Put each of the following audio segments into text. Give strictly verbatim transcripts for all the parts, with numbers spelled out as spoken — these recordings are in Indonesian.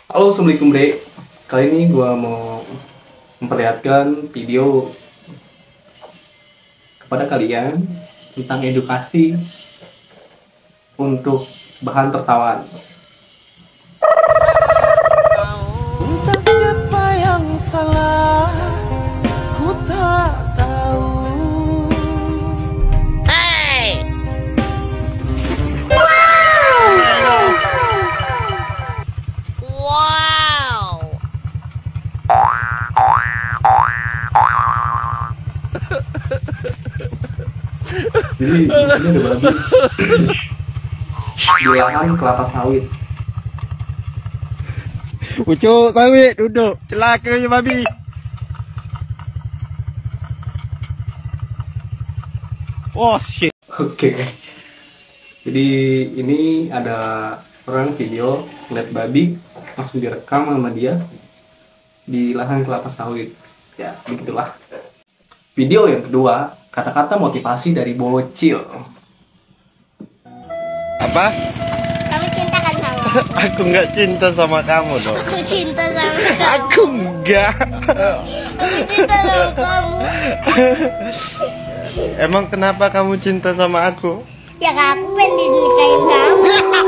Halo, assalamualaikum Bre. Kali ini gua mau memperlihatkan video kepada kalian tentang edukasi untuk bahan tertawaan. Entah siapa yang salah, ku tak tahu. Hey! Wow! Wow! Jadi di sini ada babi di lahan kelapa sawit. Ucuk sawit duduk celakanya babi. Oh shit. Oke. Jadi ini ada orang video ngeliat babi langsung direkam sama dia di lahan kelapa sawit. Ya, begitulah. Video yang kedua, kata-kata motivasi dari bocil. Apa? Kamu cinta kan sama aku? Aku nggak cinta sama kamu dong. Aku cinta sama kamu. Aku enggak. Aku cinta sama kamu. Emang kenapa kamu cinta sama aku? Ya kak, aku pengen dinikahin kamu.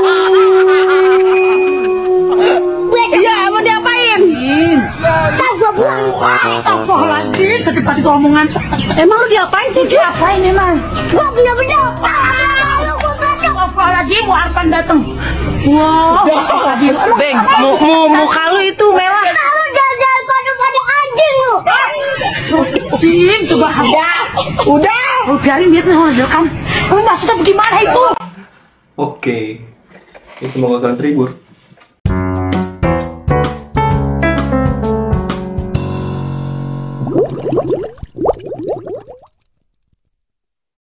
Iya, mau diapain? Tak gua buang. Astagfirullahaladzim, sakit hati omongan. Emang lu diapain sih? Diapain emang? Gua bener-bener lalu gua besok. Astagfirullahaladzim, mau Arfan dateng. Wow, habis beng, mu, mu, muka lu itu merah. Kamu jalan-jalan kode-kode anjing lu. Bing, coba udah, udah, lu biarin dia tuh kan. Lu maksudnya gimana itu? Oke. Ini semoga kalian terhibur.